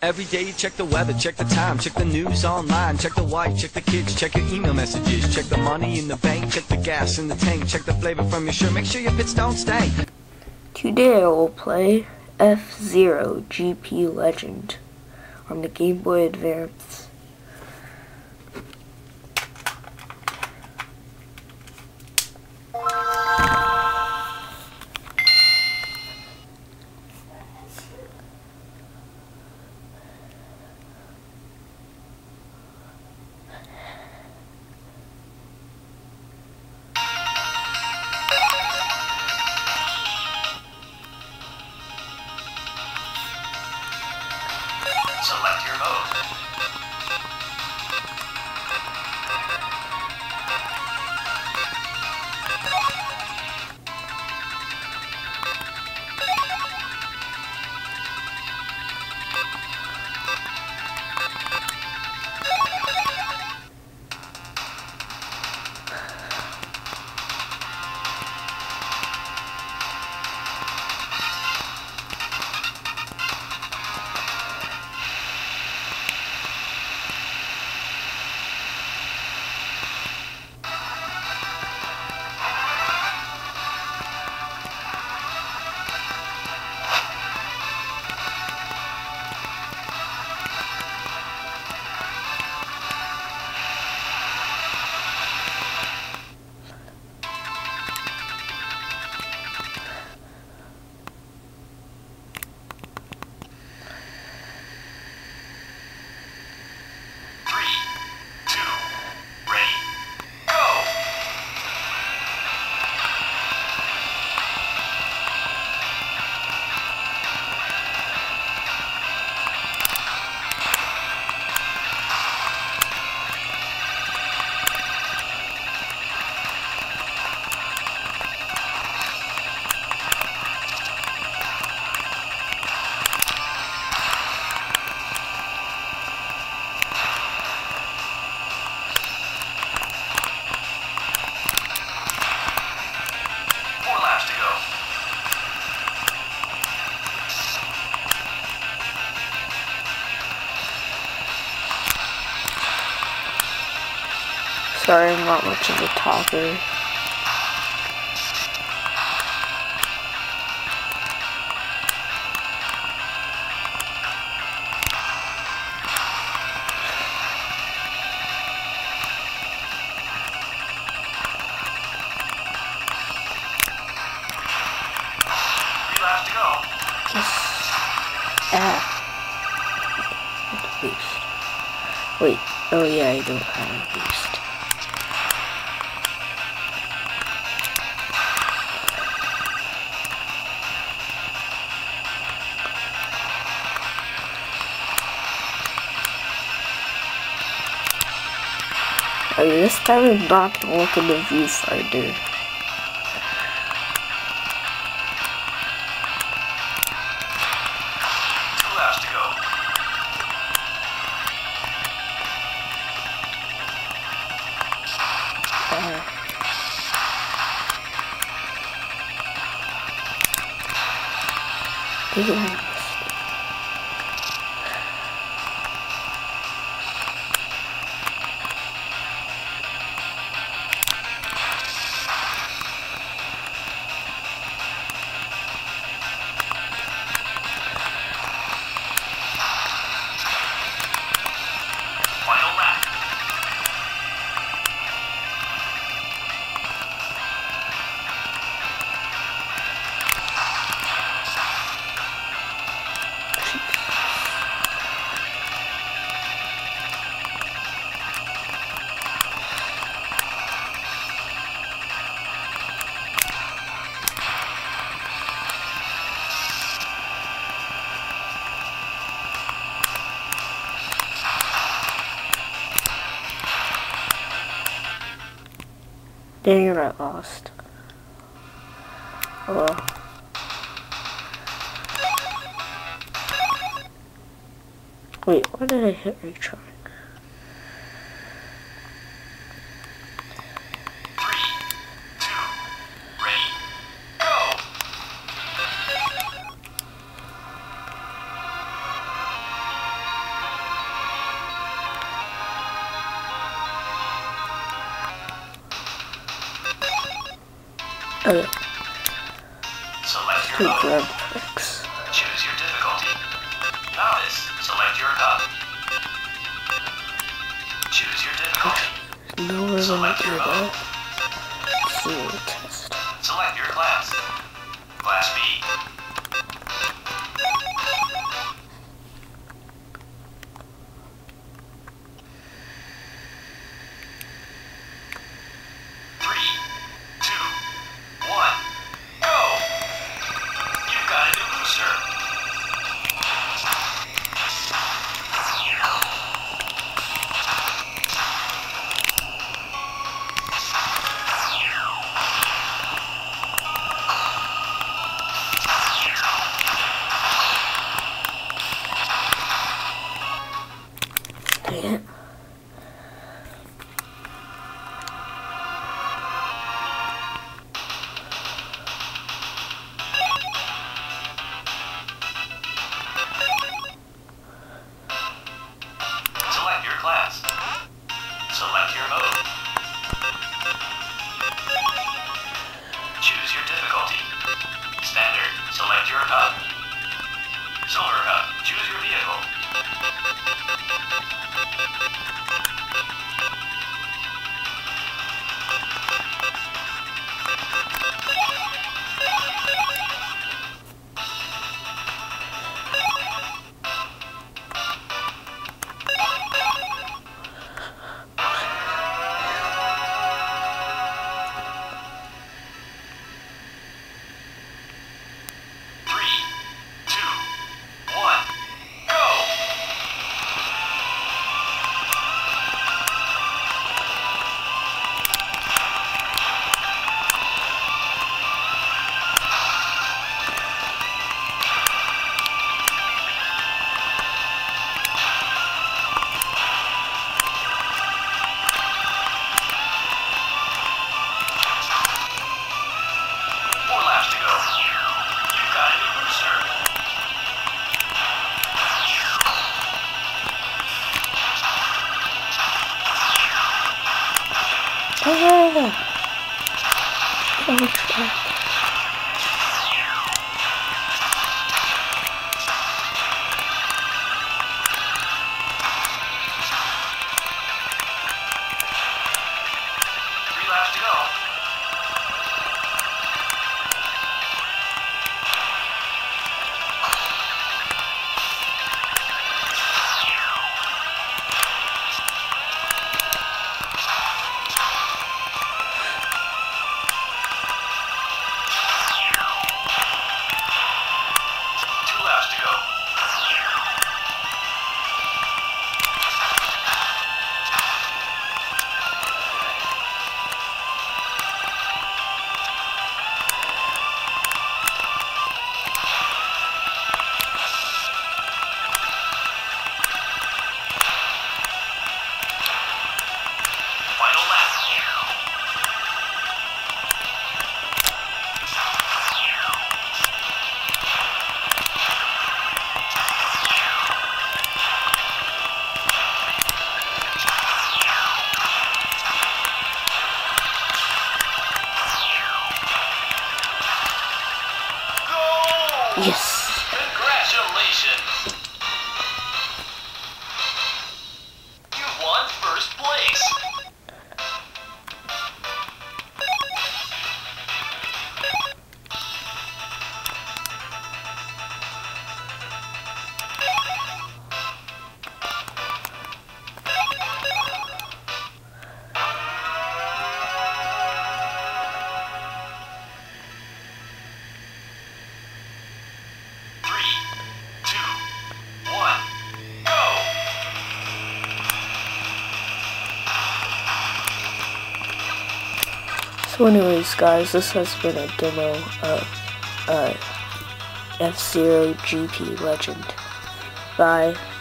Every day you check the weather, check the time, check the news online, check the wife, check the kids, check your email messages, check the money in the bank, check the gas in the tank, check the flavor from your shirt, make sure your pits don't stank. Today I will play F-Zero GP Legend on the Game Boy Advance. Select your mode. Sorry, I'm not much of a talker. Boost. Wait, oh yeah, I don't have a boost. Okay, this time I'm not gonna look in the viewfinder. Yeah. Dang it, I lost. Oh well. Wait, why did I hit retry? Okay. Select your Two mode. grab packs. Choose your difficulty. Novice. Select your cup. Choose your difficulty. No, we're gonna Select do your mode. that. Zero test. Select your class. Class B. Dang it. Select your class. Select your mode. Choose your difficulty. Standard. Select your cup. Silver cup. Choose your vehicle. Yes. Congratulations! You won first place! So anyways guys, this has been a demo of F-Zero GP Legend. Bye.